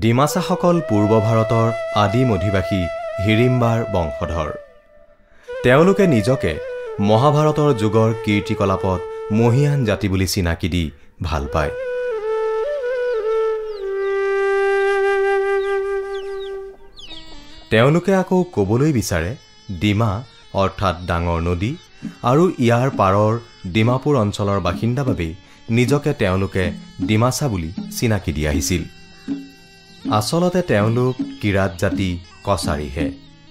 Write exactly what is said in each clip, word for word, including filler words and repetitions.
ডিমাছাসকল পূৰ্ব ভাৰতৰ আদিম অধিবাসী হিড়িম্বাৰ বংশধৰ। তেওঁলোকে নিজকে মহাভাৰতৰ যুগৰ কীৰ্তিকলাপত মহিয়ান জাতি বুলি চিনাকি দি ভাল পায়। তেওঁলোকে আকৌ ক'বলৈ বিচাৰে ডিমা অৰ্থাৎ ডাঙৰ নদী আৰু ইয়াৰ পাৰৰ ডিমাপুৰ অঞ্চলৰ বাসিন্দা বাবেই নিজকে তেওঁলোকে ডিমাছা বুলি চিনাকি দি আহিছিল। আচলতে তেওঁলোক কিৰাত জাতি কছাৰীহে।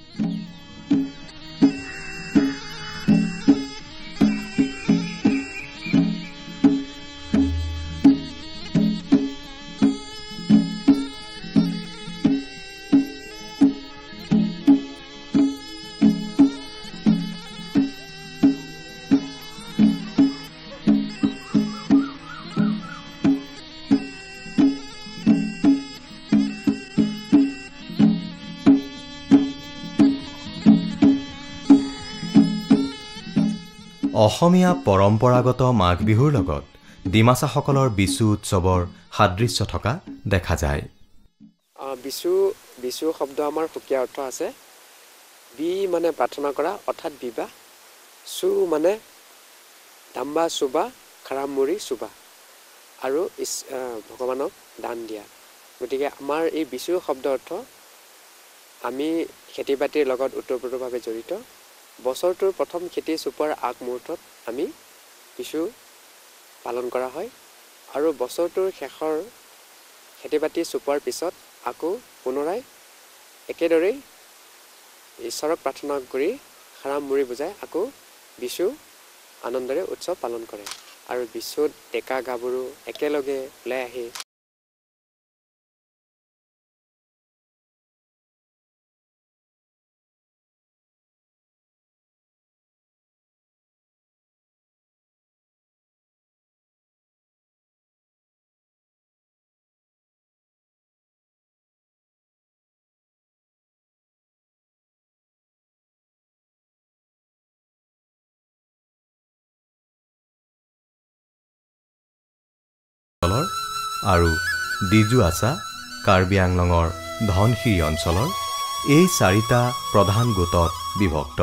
অসমীয়া পৰম্পৰাগত মাঘ বিহুৰ লগত ডিমাছাসকলৰ বিচু উৎসৱৰ সাদৃশ্য থকা দেখা যায়। বিচু বিচু শব্দ আমাৰ সুকীয়া অৰ্থ আছে। বি মানে প্ৰাৰ্থনা কৰা অৰ্থাৎ বিবাহ, চু মানে দাম্বা চুবা খাৰামুৰি চুবা আৰু ভগৱানক দান দিয়া। গতিকে আমাৰ এই বিচু শব্দ অৰ্থ আমি খেতি বাতিৰ লগত ওতঃপ্ৰোতভাৱে জড়িত। বছৰটোৰ প্ৰথম খেতি চপোৱাৰ আগমুহূৰ্তত আমি বিচু পালন কৰা হয় আৰু বছৰটোৰ শেষৰ খেতি বাতি চপোৱাৰ পিছত আকৌ পুনৰাই একেদৰেই ঈশ্বৰক প্ৰাৰ্থনা কৰি খাৰাম মুৰি বুজাই আকৌ বিচু আনন্দৰে উৎসৱ পালন কৰে। আৰু বিচুত ডেকা গাভৰু একেলগে ওলাই আহি আৰু ডিজুআছা কাৰ্বি আংলঙৰ ধনশিৰি অঞ্চলৰ এই চাৰিটা প্ৰধান গোটত বিভক্ত।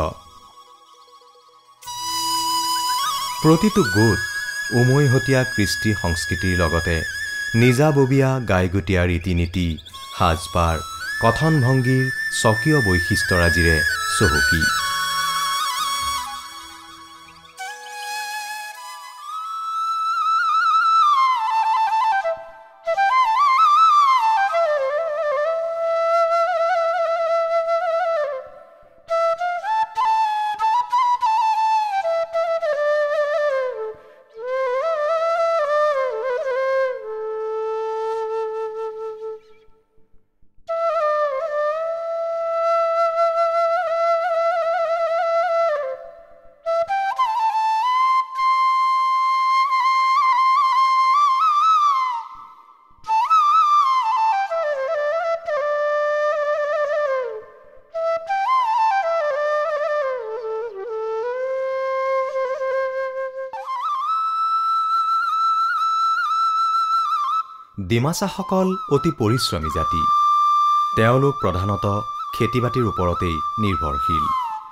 প্ৰতিটো গোট উমৈহতীয়া কৃষ্টি সংস্কৃতিৰ লগতে নিজাববীয়া গাইগুটীয়া ৰীতি নীতি, সাজপাৰ, কথন ভংগীৰ স্বকীয় বৈশিষ্ট্যৰাজিৰে চহকী। ডিমাছাসকল অতি পৰিশ্ৰমী জাতি। তেওঁলোক প্ৰধানতঃ খেতি বাতিৰ ওপৰতেই নিৰ্ভৰশীল।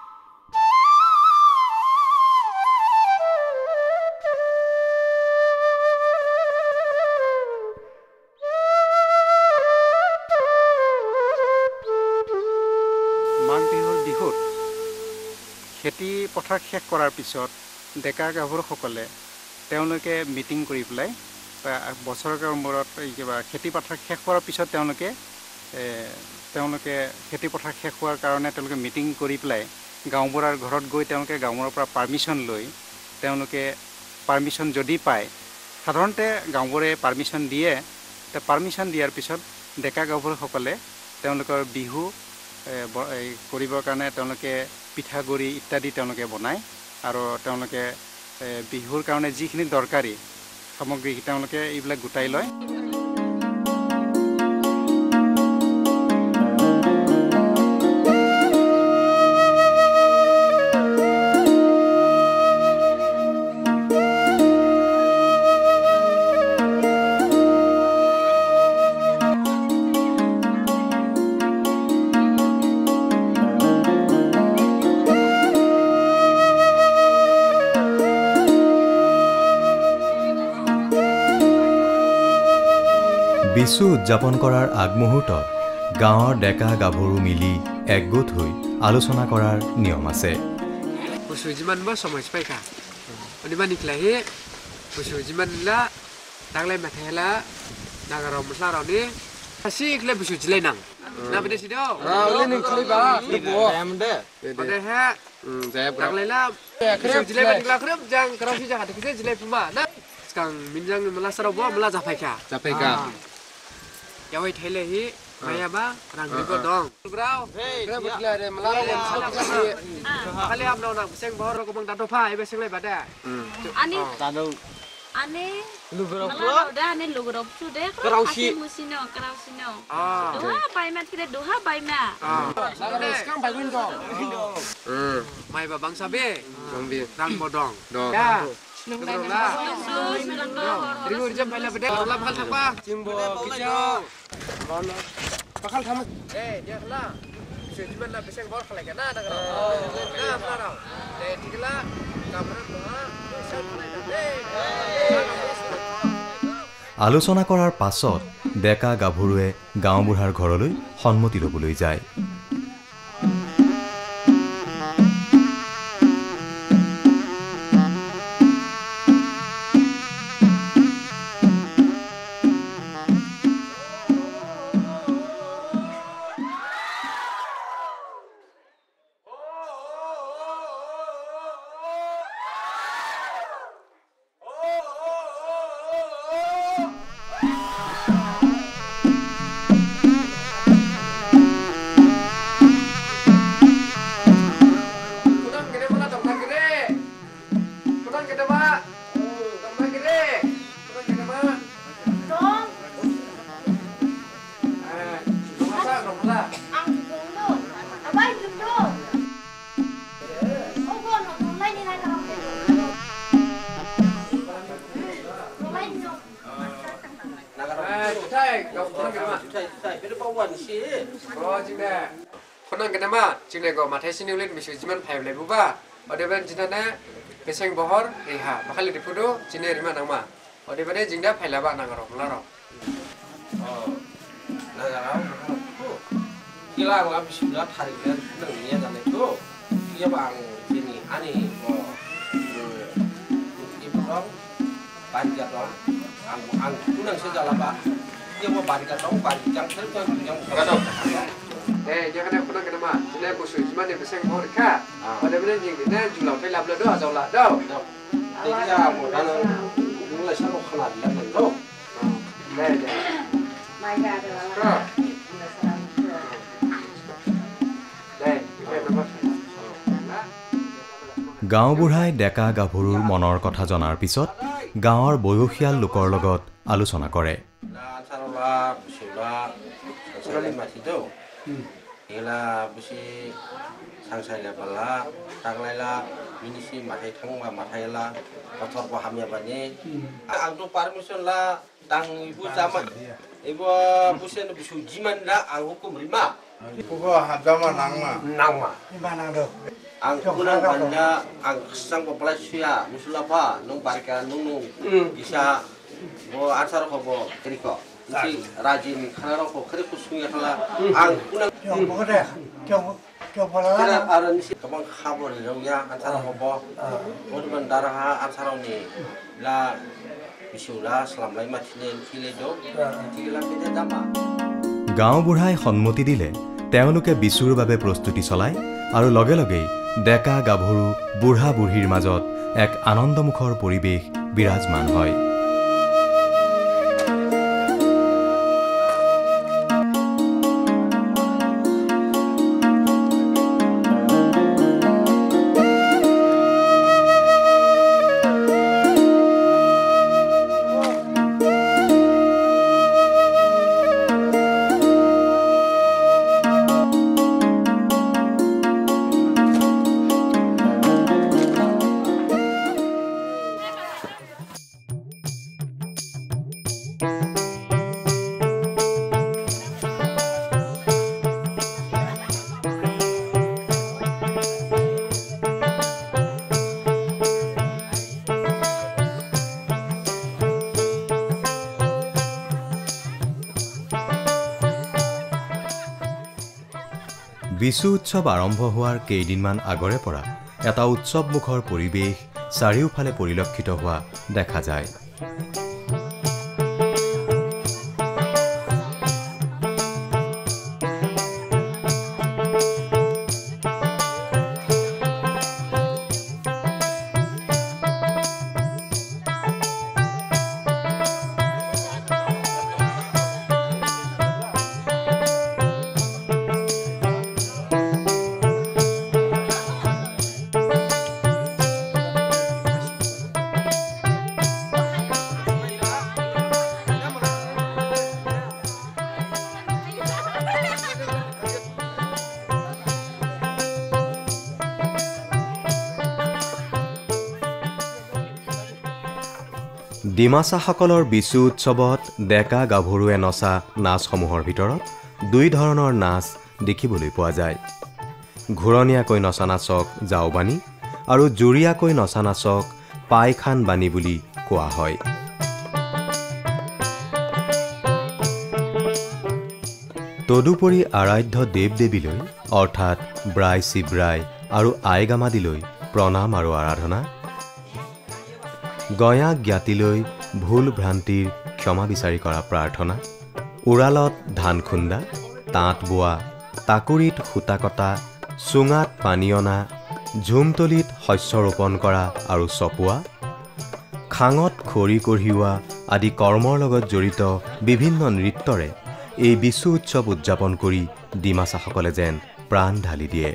মাঘ বিহুৰ বিহুত খেতি পথাৰ শেষ কৰাৰ পিছত ডেকা গাভৰুসকলে তেওঁলোকে মিটিং কৰি পেলাই বছৰেকৰ মূৰত কিবা খেতি পথাৰ শেষ হোৱাৰ পিছত তেওঁলোকে তেওঁলোকে খেতি পথাৰ শেষ হোৱাৰ কাৰণে তেওঁলোকে মিটিং কৰি পেলাই গাঁওবুঢ়াৰ ঘৰত গৈ তেওঁলোকে গাঁওবুঢ়াৰ পৰা পাৰ্মিশ্যন লৈ তেওঁলোকে পাৰ্মিশ্যন যদি পায়, সাধাৰণতে গাঁওবুঢ়াই পাৰ্মিশ্যন দিয়ে। পাৰ্মিশ্যন দিয়াৰ পিছত ডেকা গাভৰুসকলে তেওঁলোকৰ বিহু কৰিবৰ কাৰণে তেওঁলোকে পিঠাগুড়ি ইত্যাদি তেওঁলোকে বনায় আৰু তেওঁলোকে বিহুৰ কাৰণে যিখিনি দৰকাৰী সামগ্ৰী তেওঁলোকে এইবিলাক গোটাই লয়। বিশু উদযাপন কৰাৰ আগমুহূৰ্তত গাঁৱৰ ডেকা গাভৰু মিলি একগোট হৈ আলোচনা কৰাৰ নিয়ম আছে। Bisu jiman ba samai spaika. Oni ba niklahi bisu jiman la taglai mathela nagaro musla roni. Asi ikle bisu jilai nang. Na bede sido. Ah, ole ning khali ba. Bo. Amde. Ode ha. Hmm, jayab. Taglai la bisu jilai ba nikla khrep jang karasi jaga dikse jilai puma. Na sekarang minjang melasaro bo mela japaika. Japaika. Yawai thele hi Maya ba, rang rigo dong. Grau, kena berkila ada melawan. Kali am nong nak beseng bahor ko bang tado pa, ibe seng lai bada. Ani tado. Ani lugro pro. Dah ani lugro tu deh. Kerausi. Musino, kerausino. Doha payment kita doha payment. Sekarang bayin dong. Hmm. Mai ba bang sabe. Bang bi. Rang bodong. Dong. Ya. Lugro lah. Rigo jam bala bada. Lah bakal thapa. Jimbo kicau. Bono. Bakal thama. Eh, dia lah. Sejuman lah beseng bor khalai kana na karo. Na apna. Eh, tikla kamera doha. আলোচনা কৰাৰ পাছত ডেকা গাভৰুৱে গাঁওবুঢ়াৰ ঘৰলৈ সন্মতি ল'বলৈ যায়। Cingna go mathai sini ulit bisu jiman five le buba odeban jinana beseng bohor reha bakal dipudo cine rima nangma odebane jingda phaila ba nangaro laro oh nangaro kila ngla bisu la thari le nangnya jane to kia bang sini ani bo ibong banjat lo ang ang kunang sejala ba dia mo banjat lo banjang sel yang kado eh jangan nak pernah kena mak jelas bisu jiman ni beseng bohor ka pada benda jing ni nan julau phaila bla do ajaw la do dia mo dan mulai salo khalat la do deh deh mai ga de la deh ibe nama গাঁওবুঢ়াই ডেকা গাভৰুৰ মনৰ কথা জনাৰ পিছত গাঁৱৰ বয়সীয়াল লোকৰ লগত আলোচনা কৰে। Ela besi sangsai la bala taglai la minisi mathai thangwa mathai la pathor ko hamya bani ang to permission la tang ibu zaman ibu busen bisu jiman la ang hukum rima Pugo hadama nangma nangma mana do ang kunang banda ang sang populasi musulapa nung barka nung nung bisa bo ansar ko bo kriko si rajin khanaro ko khari ku sungi khala ang kunang yo bogo de yo yo bola kira aran si kabang khabor rong ya ansar ko bo bod bandara ha ansar ni la bisula salamlai mathile kile do kila kide dama গাঁওবুঢ়াই সন্মতি দিলে তেওঁলোকে বিশুৰ বাবে প্ৰস্তুতি চলায় আৰু লগে লগেই ডেকা গাভৰু বুঢ়া বুঢ়ীৰ মাজত এক আনন্দমুখৰ পৰিৱেশ বিৰাজমান হয়। বিশু উৎসৱ আৰম্ভ হোৱাৰ কেইদিনমান আগৰে পৰা এটা উৎসৱমুখৰ পৰিৱেশ চাৰিওফালে পৰিলক্ষিত হোৱা দেখা যায়। ডিমাছাসকলৰ বিশু উৎসৱত ডেকা গাভৰুৱে নচা নাচসমূহৰ ভিতৰত দুই ধৰণৰ নাচ দেখিবলৈ পোৱা যায়। ঘূৰণীয়াকৈ নচা নাচক জাওবানী আৰু জুৰীয়াকৈ নচা নাচক পাইখান বানী বুলি কোৱা হয়। তদুপৰি আৰাধ্য দেৱ দেৱীলৈ অৰ্থাৎ ব্ৰাই শিৱৰাই আৰু আইগামাদিলৈ প্ৰণাম আৰু আৰাধনা, গঞা জ্ঞাতিলৈ ভুল ভ্ৰান্তিৰ ক্ষমা বিচাৰি কৰা প্ৰাৰ্থনা, উৰালত ধান খুন্দা, তাঁত বোৱা, তাকুৰিত সূতা কটা, চুঙাত পানী অনা, ঝুমতলিত শস্য ৰোপণ কৰা আৰু চপোৱা, খাঙত খৰি কঢ়িওৱা আদি কৰ্মৰ লগত জড়িত বিভিন্ন নৃত্যৰে এই বিশু উৎসৱ উদযাপন কৰি ডিমাছাসকলে যেন প্ৰাণ ঢালি দিয়ে।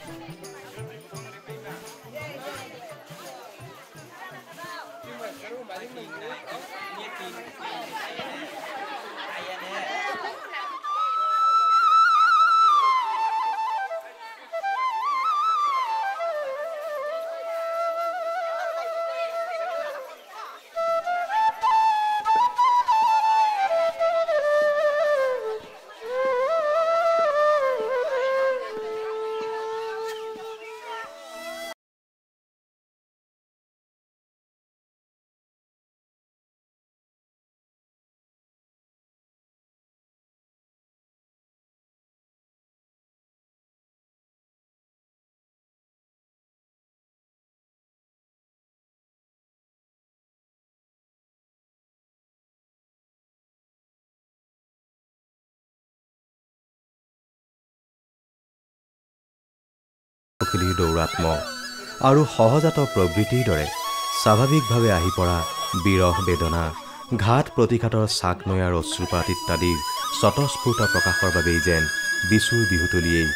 খেলিৰ দৌৰাত্ম আৰু সহজাত প্ৰবৃত্তিৰ দৰে স্বাভাৱিকভাৱে আহি পৰা বিৰহ বেদনা, ঘাত প্ৰতিঘাতৰ চাক নৈয়াৰ অশ্ৰুপাত ইত্যাদিৰ স্বতঃস্ফূৰ্ত প্ৰকাশৰ বাবেই যেন বিশুৰ বিহুতলিয়েই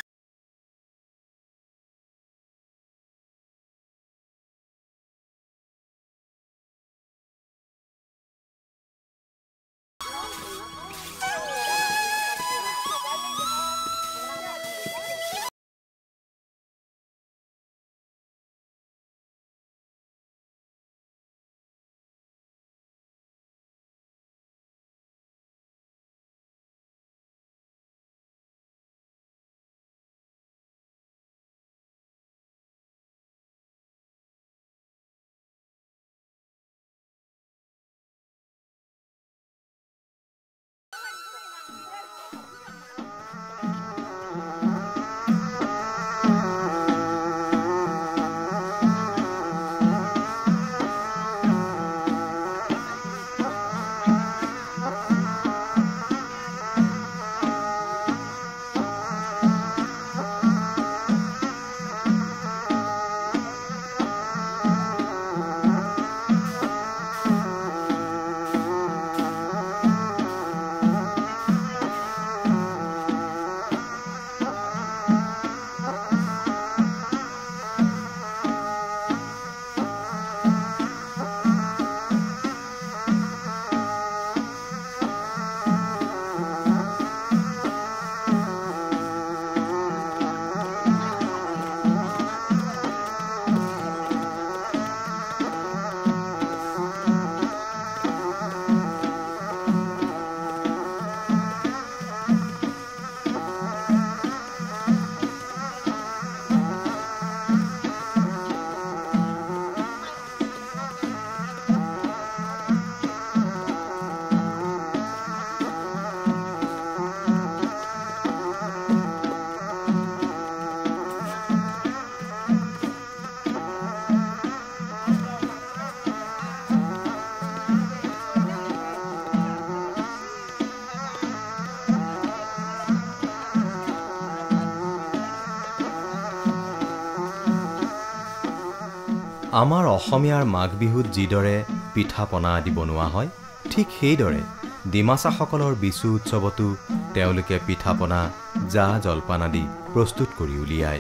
আমাৰ অসমীয়াৰ মাঘ বিহুত যিদৰে পিঠা পনা আদি বনোৱা হয় ঠিক সেইদৰে ডিমাছাসকলৰ বিচু উৎসৱতো তেওঁলোকে পিঠা পনা জা জলপান আদি প্ৰস্তুত কৰি উলিয়ায়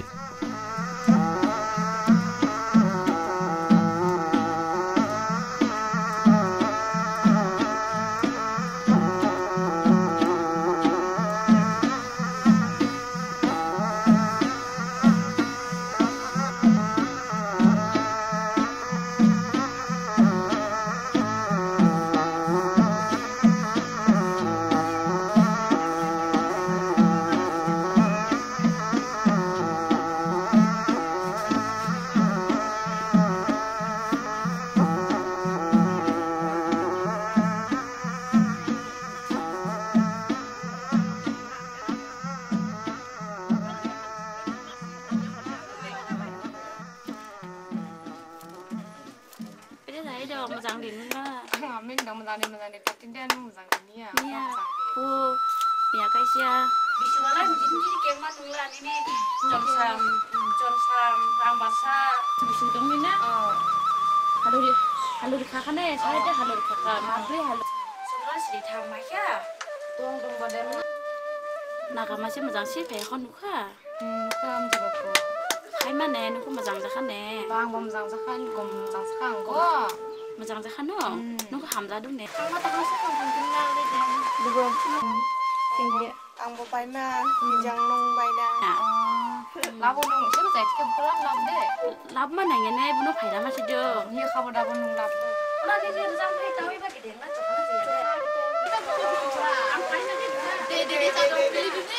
Muzang din na. Amin dong muzang din muzang din. Tapi dia nu muzang din ya. Iya. Bu, ya guys ya. Bisu wala jadi jadi keman nulan ini. Jonsam, jonsam, rang basa. Bisu dong ni na. Oh. Halo di, halo di kakak nih. Saya deh halo di kakak. Mabri halo. Sekarang sedih tamat ya. Tong tong badan. Naga masih muzang sih kayak kan nuka. Hmm, nuka mencoba ko. Hai mana nuku muzang zakan nih. Bang bom muzang zakan, gom muzang zakan ko. Muzang zakan no. Nuku hamzah dong nih. Kamu tak masuk kan kenal deh deh. Dua. Tinggi. Ang bapai na, jang nong bay na. Labo nong, siapa saya cakap pelan lab deh. Lab mana yang nih, bunuh payah masih dong. Iya kamu dah nong lab. Nah dia dia muzang payah tahu iba gede nggak coklat sih ya. Kita bunuh coklat. Apa ini lagi? Deh deh deh tak dong beli beli.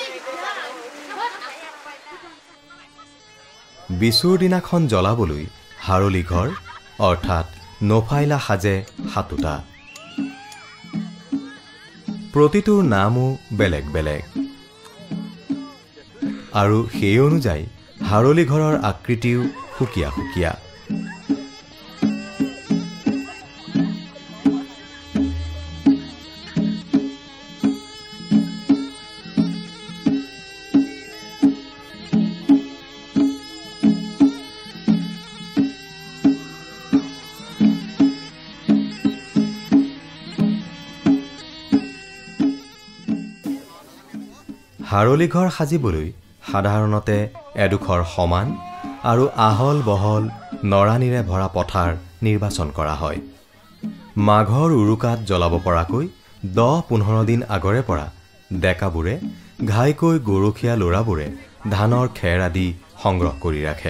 বিচুৰ দিনাখন জ্বলাবলৈ হাৰলি ঘৰ অৰ্থাৎ নফাইলা সাজে হাতুটা প্ৰতিটোৰ নামো বেলেগ বেলেগ আৰু সেই অনুযায়ী হাৰলি ঘৰৰ আকৃতিও সুকীয়া সুকীয়া হাৰলি ঘৰ সাজিবলৈ সাধাৰণতে এডোখৰ সমান আৰু আহল বহল নৰানীৰে ভৰা পথাৰ নিৰ্বাচন কৰা হয় মাঘৰ উৰুকাত জ্বলাব পৰাকৈ দহ পোন্ধৰ দিন আগৰে পৰা ডেকাবোৰে ঘাইকৈ গৰখীয়া ল'ৰাবোৰে ধানৰ খেৰ আদি সংগ্ৰহ কৰি ৰাখে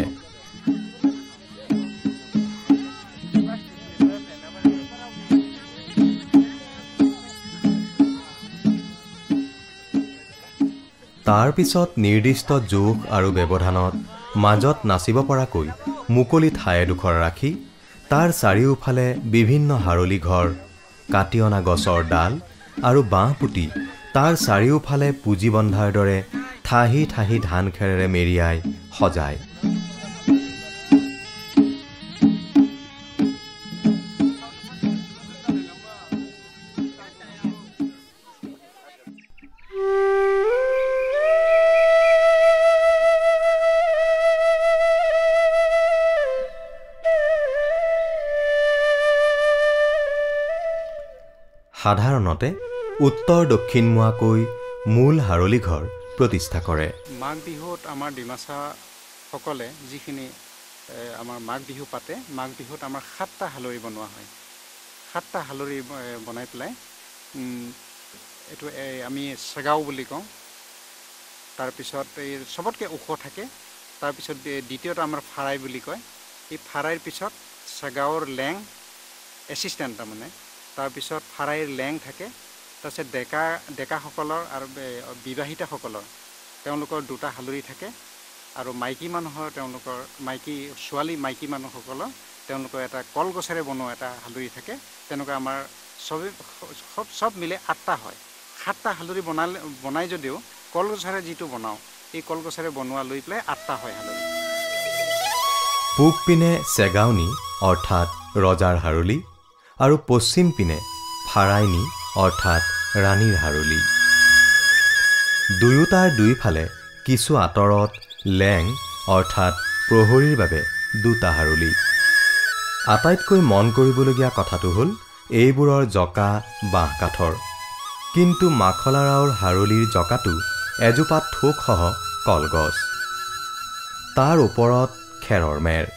তাৰ পিছত নিৰ্দিষ্ট জোখ আৰু ব্যৱধানত মাজত নাচিব পৰাকৈ মুকলি ঠাই এডোখৰ ৰাখি তাৰ চাৰিওফালে বিভিন্ন হাৰলি ঘৰ কাটি অনা গছৰ ডাল আৰু বাঁহ পুতি তাৰ চাৰিওফালে পুঁজি বন্ধাৰ দৰে ঠাহি ঠাহি ধান খেৰেৰে মেৰিয়াই সজায় সাধাৰণতে উত্তৰ দক্ষিণ মুৱাকৈ মূল হাৰলি ঘৰ প্ৰতিষ্ঠা কৰে মাঘ বিহুত আমাৰ ডিমাছা সকলে যিখিনি আমাৰ মাঘ বিহু পাতে মাঘ বিহুত আমাৰ সাতটা হালৰি বনোৱা হয় সাতটা হালৰি বনাই পেলাই এইটো আমি চেগাও বুলি কওঁ তাৰপিছত এই সবতকৈ ওখ থাকে তাৰপিছত দ্বিতীয়টো আমাৰ ফাৰাই বুলি কয় এই ফাৰাইৰ পিছত চেগাওৰ লেং এছিষ্টেণ্ট তাৰমানে তাৰপিছত ফাৰাইৰ লেং থাকে তাৰপিছত ডেকা ডেকাসকলৰ আৰু বিবাহিতাসকলৰ তেওঁলোকৰ দুটা হালৰি থাকে আৰু মাইকী মানুহৰ তেওঁলোকৰ মাইকী ছোৱালী মাইকী মানুহসকলৰ তেওঁলোকৰ এটা কলগছেৰে বনোৱা এটা হালৰি থাকে তেনেকুৱা আমাৰ চবেই সব সব মিলে আঠটা হয় সাতটা হালৰি বনালে বনাই যদিও কলগছেৰে যিটো বনাওঁ এই কলগছেৰে বনোৱা লৈ পেলাই আঠটা হয় হালৰি পূব পিনে চেগাউনি অৰ্থাৎ ৰজাৰ হাৰলি আৰু পশ্চিম পিনে ফাৰাইনি অৰ্থাৎ ৰাণীৰ হাৰলি দুয়োটাৰ দুইফালে কিছু আঁতৰত লেং অৰ্থাৎ প্ৰহৰীৰ বাবে দুটা হাৰলি আটাইতকৈ মন কৰিবলগীয়া কথাটো হ'ল এইবোৰৰ জকা বাঁহ কাঠৰ, কিন্তু মাখলাৰাওৰ হাৰলিৰ জকাটো এজোপা থোকসহ কলগছ, তাৰ ওপৰত খেৰৰ মেৰ।